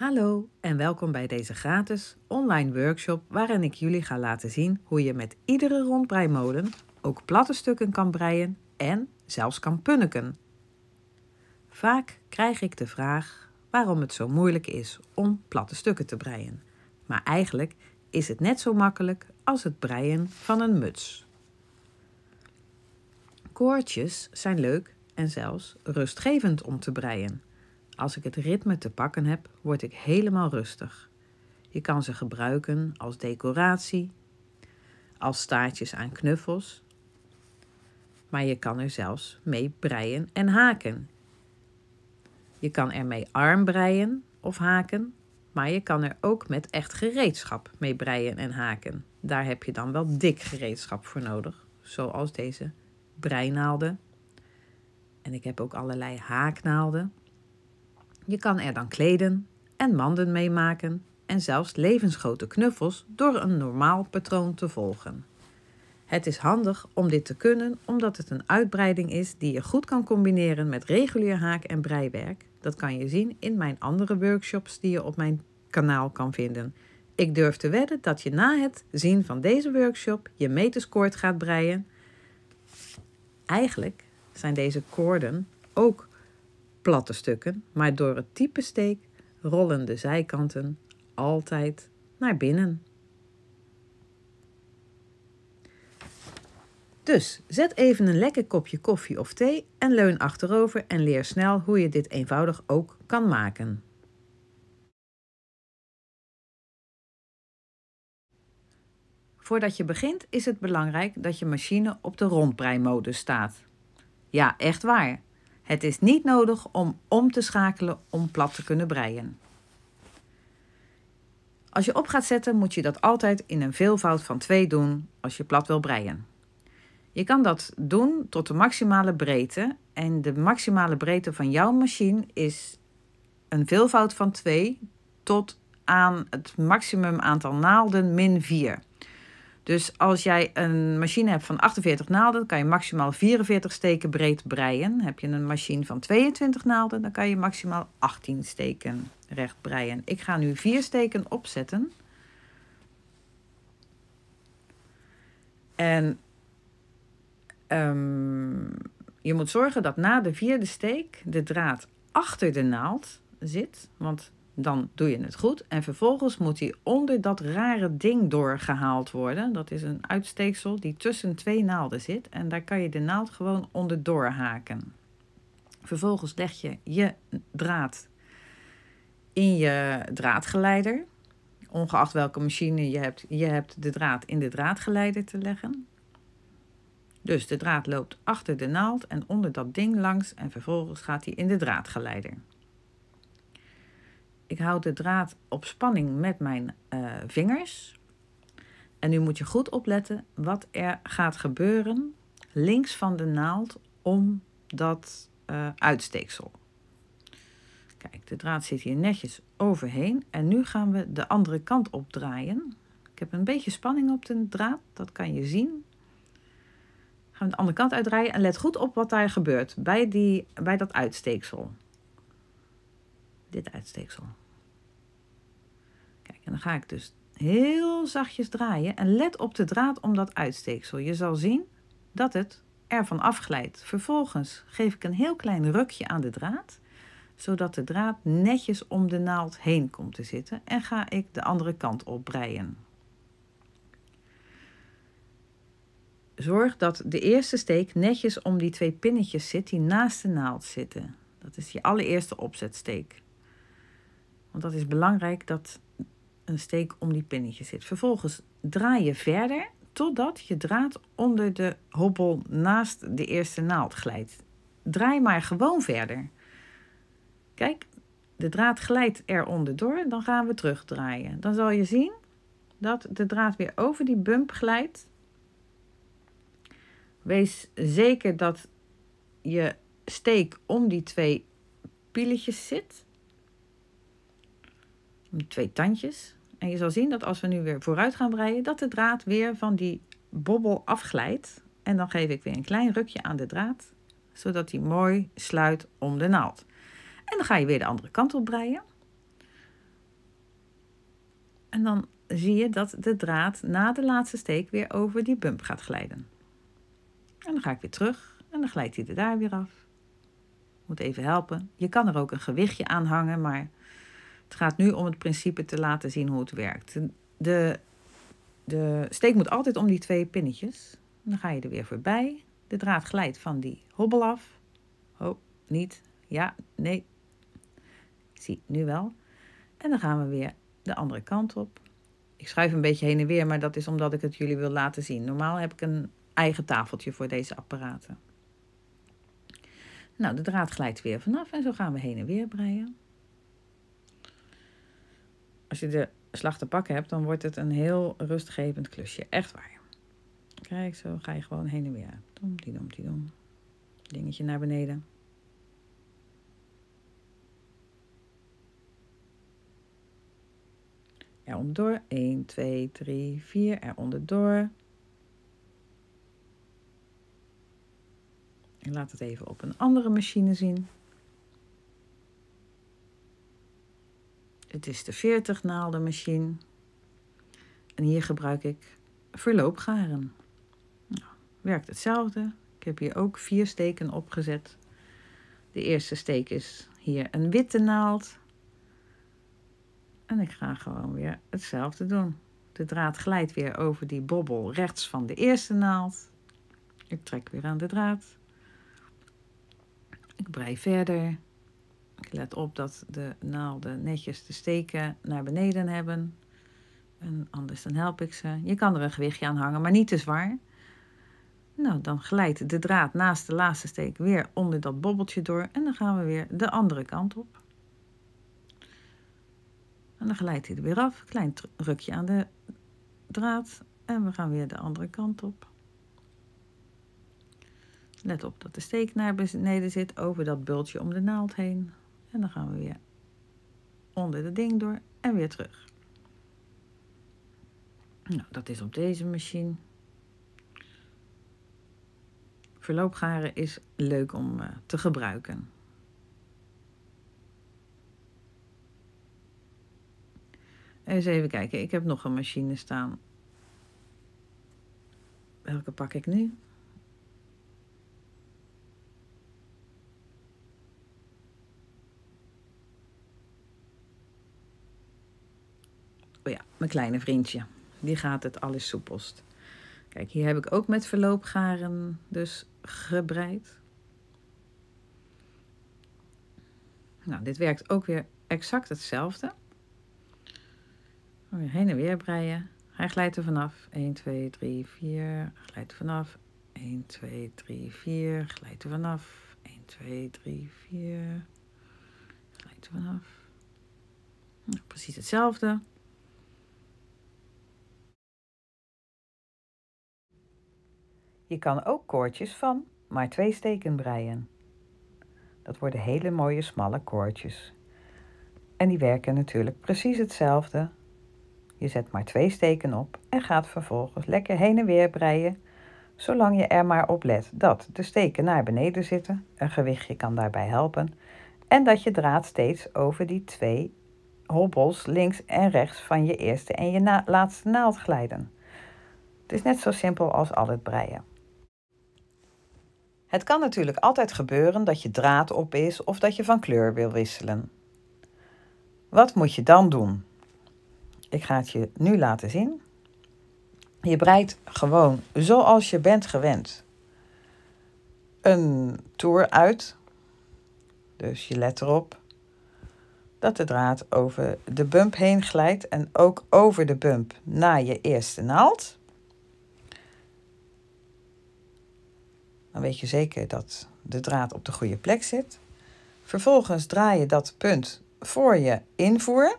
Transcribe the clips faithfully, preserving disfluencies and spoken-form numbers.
Hallo en welkom bij deze gratis online workshop waarin ik jullie ga laten zien hoe je met iedere rondbreimolen ook platte stukken kan breien en zelfs kan punneken. Vaak krijg ik de vraag waarom het zo moeilijk is om platte stukken te breien. Maar eigenlijk is het net zo makkelijk als het breien van een muts. Koordjes zijn leuk en zelfs rustgevend om te breien. Als ik het ritme te pakken heb, word ik helemaal rustig. Je kan ze gebruiken als decoratie, als staartjes aan knuffels. Maar je kan er zelfs mee breien en haken. Je kan er mee armbreien of haken, maar je kan er ook met echt gereedschap mee breien en haken. Daar heb je dan wel dik gereedschap voor nodig, zoals deze breinaalden. En ik heb ook allerlei haaknaalden. Je kan er dan kleden en manden mee maken en zelfs levensgrote knuffels door een normaal patroon te volgen. Het is handig om dit te kunnen omdat het een uitbreiding is die je goed kan combineren met regulier haak- en breiwerk. Dat kan je zien in mijn andere workshops die je op mijn kanaal kan vinden. Ik durf te wedden dat je na het zien van deze workshop je meterskoord gaat breien. Eigenlijk zijn deze koorden ook platte stukken, maar door het type steek rollen de zijkanten altijd naar binnen. Dus zet even een lekker kopje koffie of thee en leun achterover en leer snel hoe je dit eenvoudig ook kan maken. Voordat je begint is het belangrijk dat je machine op de rondbreimodus staat. Ja, echt waar. Het is niet nodig om om te schakelen om plat te kunnen breien. Als je op gaat zetten moet je dat altijd in een veelvoud van twee doen als je plat wil breien. Je kan dat doen tot de maximale breedte en de maximale breedte van jouw machine is een veelvoud van twee tot aan het maximum aantal naalden min vier. Dus als jij een machine hebt van achtenveertig naalden, kan je maximaal vierenveertig steken breed breien. Heb je een machine van tweeëntwintig naalden, dan kan je maximaal achttien steken recht breien. Ik ga nu vier steken opzetten. En um, je moet zorgen dat na de vierde steek de draad achter de naald zit, want dan doe je het goed. En vervolgens moet hij onder dat rare ding doorgehaald worden. Dat is een uitsteeksel die tussen twee naalden zit. En daar kan je de naald gewoon onderdoor haken. Vervolgens leg je je draad in je draadgeleider. Ongeacht welke machine je hebt, je hebt de draad in de draadgeleider te leggen. Dus de draad loopt achter de naald en onder dat ding langs. En vervolgens gaat hij in de draadgeleider. Ik houd de draad op spanning met mijn uh, vingers. En nu moet je goed opletten wat er gaat gebeuren links van de naald om dat uh, uitsteeksel. Kijk, de draad zit hier netjes overheen. En nu gaan we de andere kant opdraaien. Ik heb een beetje spanning op de draad, dat kan je zien. Gaan we de andere kant uitdraaien en let goed op wat daar gebeurt bij, die, bij dat uitsteeksel. Dit uitsteeksel. Kijk, en dan ga ik dus heel zachtjes draaien en let op de draad om dat uitsteeksel. Je zal zien dat het ervan afglijdt. Vervolgens geef ik een heel klein rukje aan de draad, zodat de draad netjes om de naald heen komt te zitten en ga ik de andere kant op breien. Zorg dat de eerste steek netjes om die twee pinnetjes zit die naast de naald zitten. Dat is je allereerste opzetsteek. Want dat is belangrijk dat een steek om die pinnetjes zit. Vervolgens draai je verder totdat je draad onder de hobbel naast de eerste naald glijdt. Draai maar gewoon verder. Kijk, de draad glijdt er onderdoor, dan gaan we terugdraaien. Dan zal je zien dat de draad weer over die bump glijdt. Wees zeker dat je steek om die twee pieletjes zit. Twee tandjes. En je zal zien dat als we nu weer vooruit gaan breien, dat de draad weer van die bobbel afglijdt. En dan geef ik weer een klein rukje aan de draad, zodat die mooi sluit om de naald. En dan ga je weer de andere kant op breien. En dan zie je dat de draad na de laatste steek weer over die bump gaat glijden. En dan ga ik weer terug en dan glijdt hij er daar weer af. Moet even helpen. Je kan er ook een gewichtje aan hangen, maar het gaat nu om het principe te laten zien hoe het werkt. De, de steek moet altijd om die twee pinnetjes. Dan ga je er weer voorbij. De draad glijdt van die hobbel af. Oh, niet. Ja, nee. Zie, nu wel. En dan gaan we weer de andere kant op. Ik schuif een beetje heen en weer, maar dat is omdat ik het jullie wil laten zien. Normaal heb ik een eigen tafeltje voor deze apparaten. Nou, de draad glijdt weer vanaf en zo gaan we heen en weer breien. Als je de slag te pakken hebt, dan wordt het een heel rustgevend klusje. Echt waar. Kijk, zo ga je gewoon heen en weer. Dom, die dom, die dom. Dingetje naar beneden. Er onderdoor. één, twee, drie, vier. Er onderdoor. Ik laat het even op een andere machine zien. Het is de veertig naalden machine. En hier gebruik ik verloopgaren. Nou, werkt hetzelfde. Ik heb hier ook vier steken opgezet. De eerste steek is hier een witte naald. En ik ga gewoon weer hetzelfde doen. De draad glijdt weer over die bobbel rechts van de eerste naald. Ik trek weer aan de draad. Ik brei verder. Ik let op dat de naalden netjes de steken naar beneden hebben. En anders dan help ik ze. Je kan er een gewichtje aan hangen, maar niet te zwaar. Nou, dan glijdt de draad naast de laatste steek weer onder dat bobbeltje door. En dan gaan we weer de andere kant op. En dan glijdt hij er weer af. Klein rukje aan de draad. En we gaan weer de andere kant op. Let op dat de steek naar beneden zit over dat bultje om de naald heen. En dan gaan we weer onder de ding door en weer terug. Nou, dat is op deze machine. Verloopgaren is leuk om uh, te gebruiken. Eens even kijken, ik heb nog een machine staan. Welke pak ik nu? Oh ja, mijn kleine vriendje. Die gaat het alles soepelst. Kijk, hier heb ik ook met verloopgaren dus gebreid. Nou, dit werkt ook weer exact hetzelfde. Weer heen en weer breien. Hij glijdt er vanaf. één, twee, drie, vier. Glijdt er vanaf. één, twee, drie, vier. Glijdt er vanaf. één, twee, drie, vier. Glijdt er vanaf. Nou, precies hetzelfde. Je kan ook koordjes van maar twee steken breien. Dat worden hele mooie smalle koordjes. En die werken natuurlijk precies hetzelfde. Je zet maar twee steken op en gaat vervolgens lekker heen en weer breien, zolang je er maar op let dat de steken naar beneden zitten, een gewichtje kan daarbij helpen, en dat je draad steeds over die twee hobbels links en rechts van je eerste en je na- laatste naald glijden. Het is net zo simpel als al het breien. Het kan natuurlijk altijd gebeuren dat je draad op is of dat je van kleur wil wisselen. Wat moet je dan doen? Ik ga het je nu laten zien. Je breidt gewoon zoals je bent gewend een toer uit. Dus je let erop dat de draad over de bump heen glijdt en ook over de bump naar je eerste naald. Dan weet je zeker dat de draad op de goede plek zit. Vervolgens draai je dat punt voor je invoer,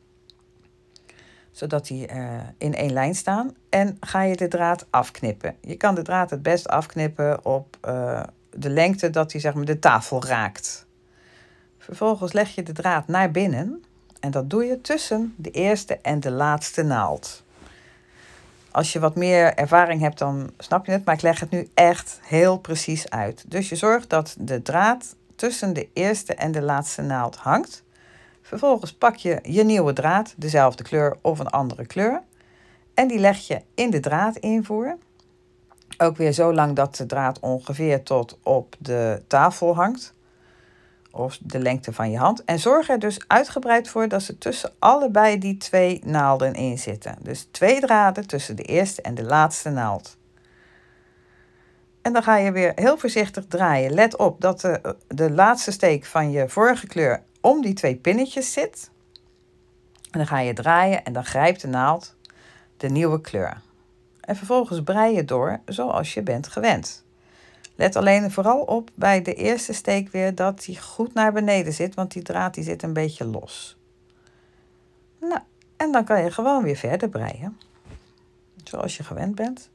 zodat die uh, in één lijn staan. En ga je de draad afknippen. Je kan de draad het best afknippen op uh, de lengte dat hij zeg maar de tafel raakt. Vervolgens leg je de draad naar binnen. En dat doe je tussen de eerste en de laatste naald. Als je wat meer ervaring hebt, dan snap je het. Maar ik leg het nu echt heel precies uit. Dus je zorgt dat de draad tussen de eerste en de laatste naald hangt. Vervolgens pak je je nieuwe draad, dezelfde kleur of een andere kleur. En die leg je in de draadinvoer. Ook weer zo lang dat de draad ongeveer tot op de tafel hangt. Of de lengte van je hand. En zorg er dus uitgebreid voor dat ze tussen allebei die twee naalden in zitten. Dus twee draden tussen de eerste en de laatste naald. En dan ga je weer heel voorzichtig draaien. Let op dat de, de laatste steek van je vorige kleur om die twee pinnetjes zit. En dan ga je draaien en dan grijpt de naald de nieuwe kleur. En vervolgens brei je door zoals je bent gewend. Let alleen vooral op bij de eerste steek weer dat die goed naar beneden zit, want die draad die zit een beetje los. Nou, en dan kan je gewoon weer verder breien. Zoals je gewend bent.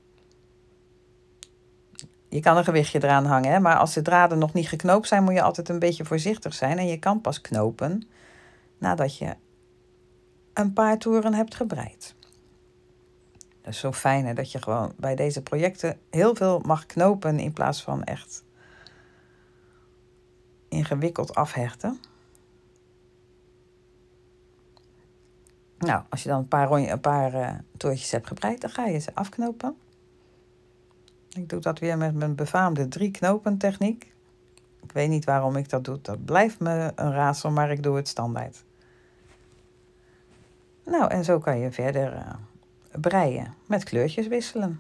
Je kan een gewichtje eraan hangen, hè? Maar als de draden nog niet geknoopt zijn, moet je altijd een beetje voorzichtig zijn. En je kan pas knopen nadat je een paar toeren hebt gebreid. Dat is zo fijn, hè, dat je gewoon bij deze projecten heel veel mag knopen in plaats van echt ingewikkeld afhechten. Nou, als je dan een paar, rondje, een paar uh, toertjes hebt gebreid, dan ga je ze afknopen. Ik doe dat weer met mijn befaamde drie knopen techniek. Ik weet niet waarom ik dat doe, dat blijft me een raadsel, maar ik doe het standaard. Nou, en zo kan je verder uh, breien met kleurtjes wisselen.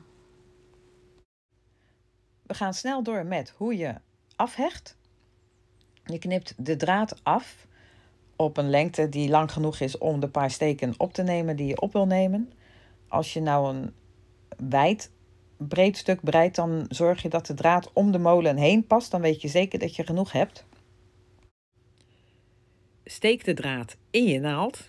We gaan snel door met hoe je afhecht. Je knipt de draad af op een lengte die lang genoeg is om de paar steken op te nemen die je op wil nemen. Als je nou een wijd breed stuk breidt, dan zorg je dat de draad om de molen heen past. Dan weet je zeker dat je genoeg hebt. Steek de draad in je naald.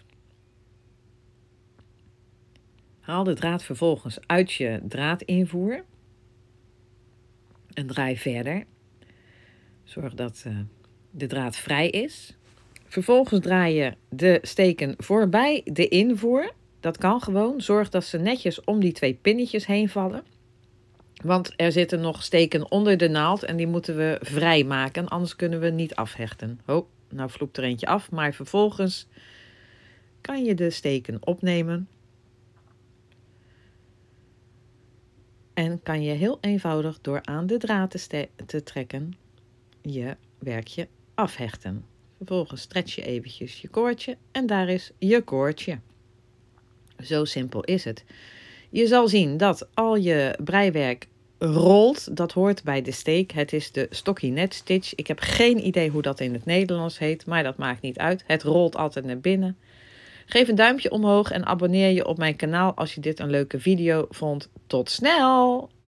Haal de draad vervolgens uit je draadinvoer. En draai verder. Zorg dat uh, de draad vrij is. Vervolgens draai je de steken voorbij de invoer. Dat kan gewoon. Zorg dat ze netjes om die twee pinnetjes heen vallen. Want er zitten nog steken onder de naald en die moeten we vrij maken. Anders kunnen we niet afhechten. Oh, nou vloept er eentje af. Maar vervolgens kan je de steken opnemen. En kan je heel eenvoudig door aan de draad te, te trekken je werkje afhechten. Vervolgens stretch je eventjes je koordje en daar is je koordje. Zo simpel is het. Je zal zien dat al je breiwerk rolt. Dat hoort bij de steek. Het is de stockinette stitch. Ik heb geen idee hoe dat in het Nederlands heet, maar dat maakt niet uit. Het rolt altijd naar binnen. Geef een duimpje omhoog en abonneer je op mijn kanaal als je dit een leuke video vond. Tot snel!